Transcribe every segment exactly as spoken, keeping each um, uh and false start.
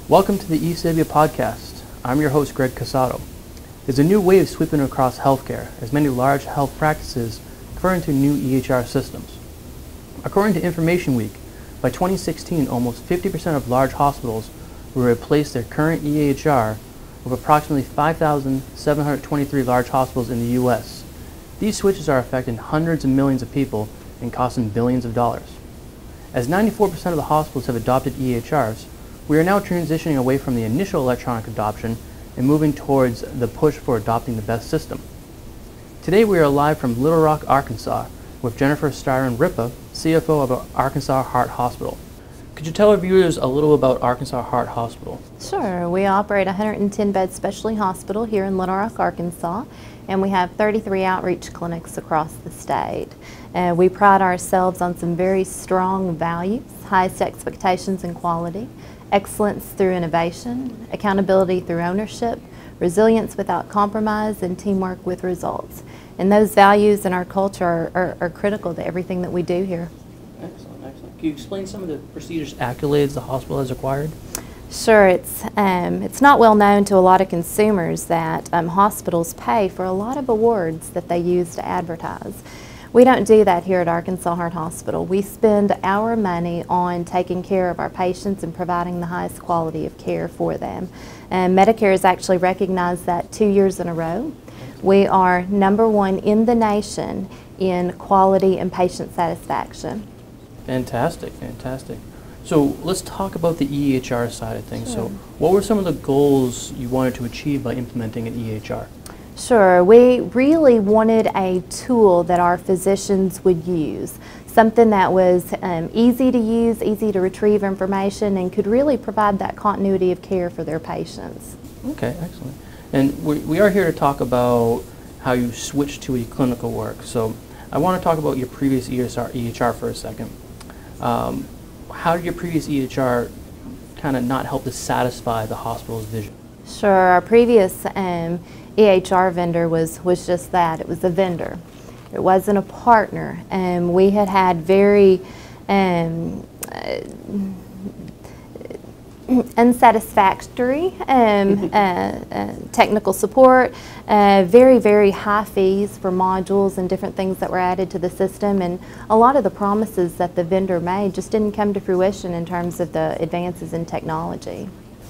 Welcome to the eSabia podcast. I'm your host, Greg Casado. There's a new wave sweeping across healthcare as many large health practices convert into new E H R systems. According to Information Week, by twenty sixteen, almost fifty percent of large hospitals will replace their current E H R with approximately five thousand seven hundred twenty-three large hospitals in the U S. These switches are affecting hundreds of millions of people and costing billions of dollars. As ninety-four percent of the hospitals have adopted E H Rs, we are now transitioning away from the initial electronic adoption and moving towards the push for adopting the best system. Today we are live from Little Rock, Arkansas with Jennifer Styron-Ripa, C F O of Arkansas Heart Hospital. Could you tell our viewers a little about Arkansas Heart Hospital? Sure. We operate a one hundred ten bed specialty hospital here in Little Rock, Arkansas, and we have thirty-three outreach clinics across the state. Uh, we pride ourselves on some very strong values, highest expectations and quality, excellence through innovation, accountability through ownership, resilience without compromise, and teamwork with results. And those values and our culture are, are, are critical to everything that we do here. Excellent, excellent. Can you explain some of the prestigious accolades the hospital has acquired? Sure. It's, um, it's not well known to a lot of consumers that um, hospitals pay for a lot of awards that they use to advertise. We don't do that here at Arkansas Heart Hospital. We spend our money on taking care of our patients and providing the highest quality of care for them. And Medicare has actually recognized that two years in a row. We are number one in the nation in quality and patient satisfaction. Fantastic, fantastic. So let's talk about the E H R side of things. Sure. So what were some of the goals you wanted to achieve by implementing an E H R? Sure. We really wanted a tool that our physicians would use, something that was um, easy to use, easy to retrieve information, and could really provide that continuity of care for their patients. Okay, excellent. And we, we are here to talk about how you switched to eClinical Work. So I want to talk about your previous E H R for a second. Um, how did your previous E H R kind of not help to satisfy the hospital's vision? Sure. Our previous um, E H R vendor was, was just that. It was a vendor. It wasn't a partner. And um, we had had very um, uh, unsatisfactory um, uh, uh, technical support, uh, very, very high fees for modules and different things that were added to the system, and a lot of the promises that the vendor made just didn't come to fruition in terms of the advances in technology.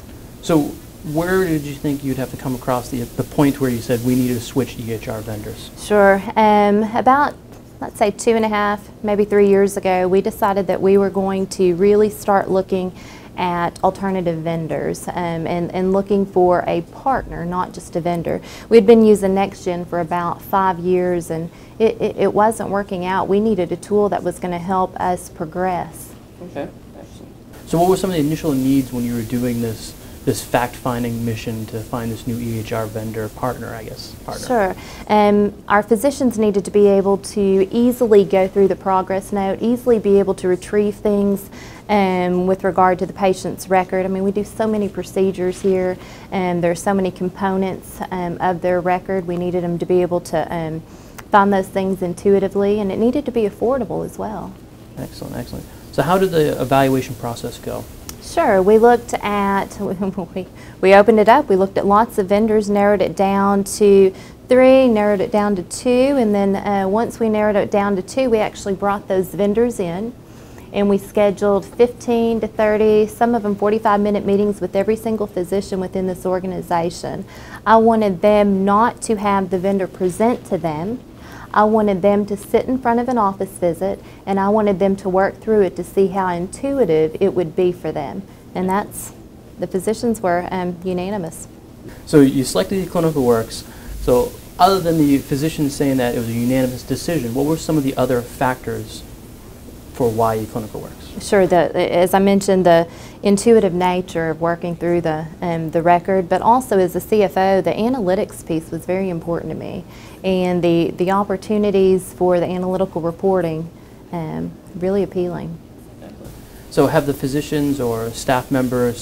So where did you think you'd have to come across the, the point where you said we needed to switch E H R vendors? Sure. Um, about let's say two and a half, maybe three years ago, we decided that we were going to really start looking at alternative vendors um, and, and looking for a partner, not just a vendor. We'd been using NextGen for about five years and it, it, it wasn't working out. We needed a tool that was going to help us progress. Okay, excellent. So what were some of the initial needs when you were doing this this fact-finding mission to find this new E H R vendor partner, I guess? Partner. Sure. Um, our physicians needed to be able to easily go through the progress note, easily be able to retrieve things um, with regard to the patient's record. I mean, we do so many procedures here, and there are so many components um, of their record. We needed them to be able to um, find those things intuitively, and it needed to be affordable as well. Excellent, excellent. So how did the evaluation process go? Sure. We looked at, we, we opened it up, we looked at lots of vendors, narrowed it down to three, narrowed it down to two, and then uh, once we narrowed it down to two, we actually brought those vendors in and we scheduled fifteen to thirty, some of them forty-five minute meetings with every single physician within this organization. I wanted them not to have the vendor present to them. I wanted them to sit in front of an office visit, and I wanted them to work through it to see how intuitive it would be for them. And that's, the physicians were um, unanimous. So you selected eClinical Works. So other than the physicians saying that it was a unanimous decision, what were some of the other factors for why eClinical Works? Sure. The, as I mentioned, the intuitive nature of working through the, um, the record, but also as a C F O, the analytics piece was very important to me. And the, the opportunities for the analytical reporting, um, really appealing. So have the physicians or staff members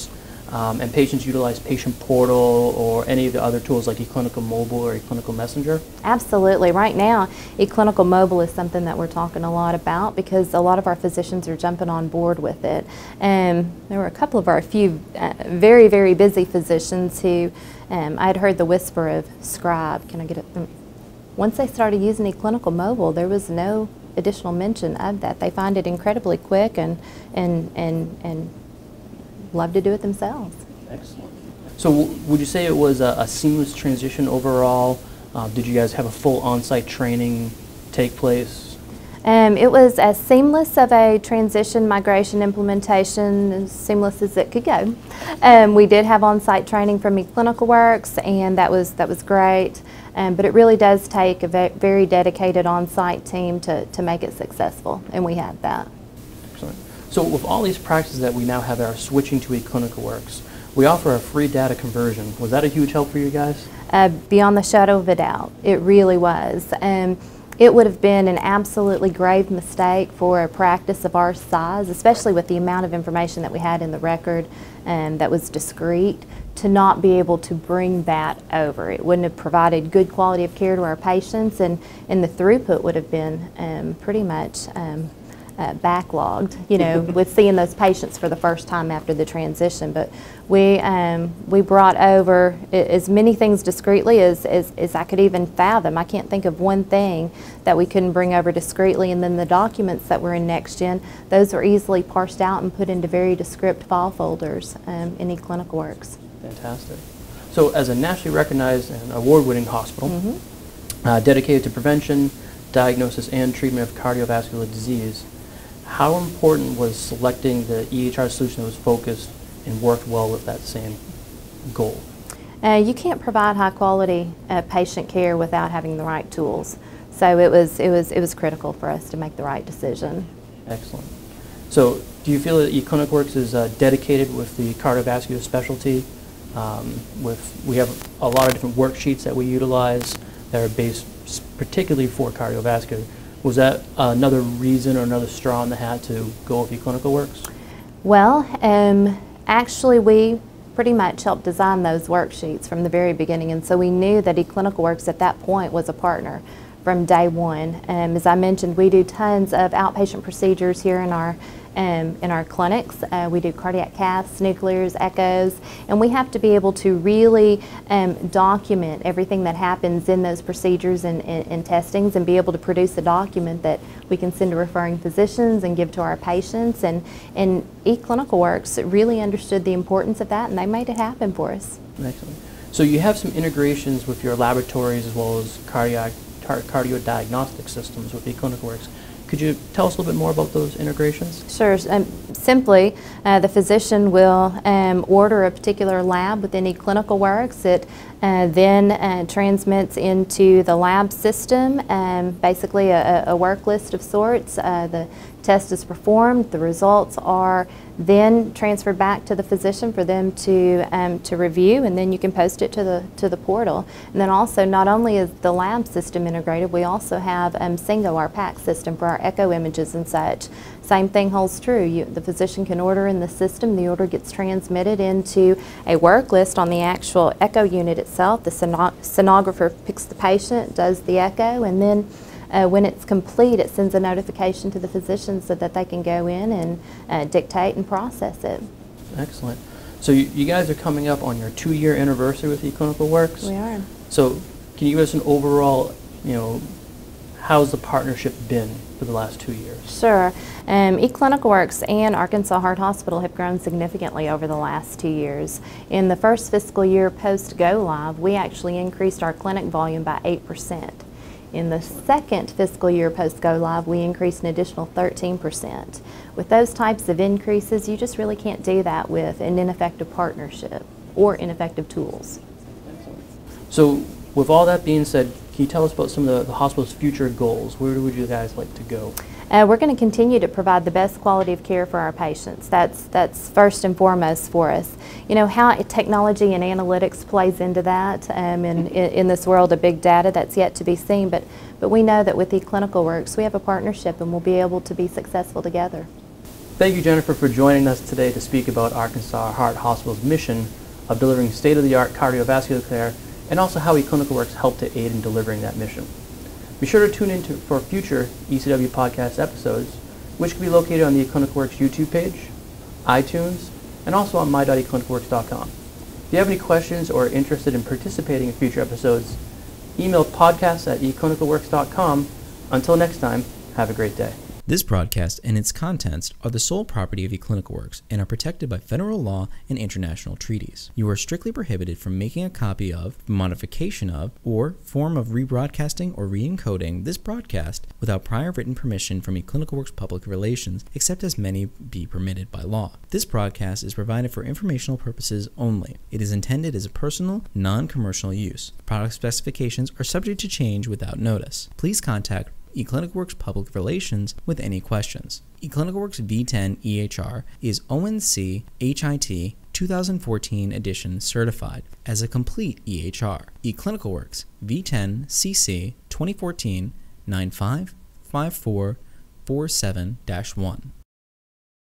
um, and patients utilize Patient Portal or any of the other tools like eClinical Mobile or eClinical Messenger? Absolutely. Right now, eClinical Mobile is something that we're talking a lot about because a lot of our physicians are jumping on board with it. And there were a couple of our few uh, very, very busy physicians who um, I'd heard the whisper of Scribe. Can I get it? Once they started using eClinical Mobile, there was no additional mention of that. They find it incredibly quick and and and and love to do it themselves. Excellent. So w would you say it was a, a seamless transition overall? Uh, did you guys have a full on-site training take place? Um, it was as seamless of a transition, migration, implementation, as seamless as it could go. Um, we did have on-site training from eClinicalWorks, and that was that was great. Um, but it really does take a ve very dedicated on-site team to, to make it successful, and we had that. Excellent. So with all these practices that we now have that are switching to eClinicalWorks, we offer a free data conversion. Was that a huge help for you guys? Uh, beyond the shadow of a doubt, it really was. Um, it would have been an absolutely grave mistake for a practice of our size, especially with the amount of information that we had in the record um, that was discrete, to not be able to bring that over. It wouldn't have provided good quality of care to our patients, and, and the throughput would have been um, pretty much um, uh, backlogged, you know, with seeing those patients for the first time after the transition. But we, um, we brought over as many things discreetly as, as, as I could even fathom. I can't think of one thing that we couldn't bring over discreetly, and then the documents that were in NextGen, those were easily parsed out and put into very descript file folders um, in eClinicalWorks. Fantastic. So as a nationally recognized and award-winning hospital, mm-hmm. uh, dedicated to prevention, diagnosis, and treatment of cardiovascular disease, how important was selecting the E H R solution that was focused and worked well with that same goal? Uh, you can't provide high-quality uh, patient care without having the right tools. So it was, it was, it was critical for us to make the right decision. Excellent. So do you feel that eClinicalWorks is uh, dedicated with the cardiovascular specialty? Um, with, we have a lot of different worksheets that we utilize that are based particularly for cardiovascular. Was that another reason or another straw in the hat to go with eClinicalWorks? Well, um, actually we pretty much helped design those worksheets from the very beginning, and so we knew that eClinicalWorks at that point was a partner from day one. Um, as I mentioned, we do tons of outpatient procedures here in our Um, in our clinics. Uh, we do cardiac caths, nuclears, echoes, and we have to be able to really um, document everything that happens in those procedures and, and, and testings, and be able to produce a document that we can send to referring physicians and give to our patients. And, and eClinicalWorks really understood the importance of that, and they made it happen for us. Excellent. So you have some integrations with your laboratories as well as cardiac, cardio diagnostic systems with eClinicalWorks. Could you tell us a little bit more about those integrations? Sure. Um, simply, uh, the physician will um, order a particular lab within eClinicalWorks. It uh, then uh, transmits into the lab system, um, basically a, a work list of sorts. Uh, the test is performed, the results are then transferred back to the physician for them to um, to review, and then you can post it to the to the portal. And then also, not only is the lab system integrated, we also have um, Syngo, our PAC system for our echo images and such. Same thing holds true. You, the physician can order in the system, the order gets transmitted into a work list on the actual echo unit itself. The sono sonographer picks the patient, does the echo, and then Uh, when it's complete, it sends a notification to the physician so that they can go in and uh, dictate and process it. Excellent. So you, you guys are coming up on your two-year anniversary with eClinicalWorks. We are. So can you give us an overall, you know, how's the partnership been for the last two years? Sure. Um, eClinicalWorks and Arkansas Heart Hospital have grown significantly over the last two years. In the first fiscal year post-go live, we actually increased our clinic volume by eight percent. In the second fiscal year post-go live, we increased an additional thirteen percent. With those types of increases, you just really can't do that with an ineffective partnership or ineffective tools. So with all that being said, can you tell us about some of the, the hospital's future goals? Where would you guys like to go? Uh, we're going to continue to provide the best quality of care for our patients. That's, that's first and foremost for us. You know, how technology and analytics plays into that um, in, in this world of big data, that's yet to be seen, but, but we know that with eClinicalWorks we have a partnership and we'll be able to be successful together. Thank you, Jennifer, for joining us today to speak about Arkansas Heart Hospital's mission of delivering state-of-the-art cardiovascular care and also how eClinicalWorks helped to aid in delivering that mission. Be sure to tune in to, for future E C W podcast episodes, which can be located on the eClinicalWorks YouTube page, iTunes, and also on my dot e clinical works dot com. If you have any questions or are interested in participating in future episodes, email podcast at e clinical works dot com. Until next time, have a great day. This broadcast and its contents are the sole property of eClinicalWorks and are protected by federal law and international treaties. You are strictly prohibited from making a copy of, modification of, or form of rebroadcasting or re-encoding this broadcast without prior written permission from eClinicalWorks Public Relations, except as may be permitted by law. This broadcast is provided for informational purposes only. It is intended as a personal, non-commercial use. Product specifications are subject to change without notice. Please contact eClinicalWorks Public Relations with any questions. eClinicalWorks V ten E H R is O N C H I T two thousand fourteen edition certified as a complete E H R. eClinicalWorks V ten C C twenty fourteen nine five five four four seven dash one.